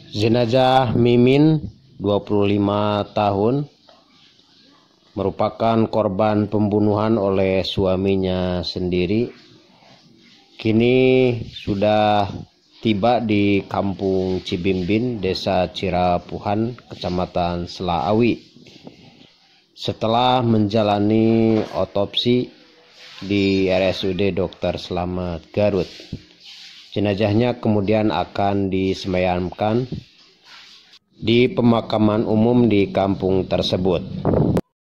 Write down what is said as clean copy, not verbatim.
Jenazah Mimin, 25 tahun, merupakan korban pembunuhan oleh suaminya sendiri. Kini sudah tiba di Kampung Cibimbin, Desa Cirapuhan, Kecamatan Selaawi. Setelah menjalani otopsi di RSUD Dr. Slamet Garut, jenazahnya kemudian akan disemayamkan di pemakaman umum di kampung tersebut.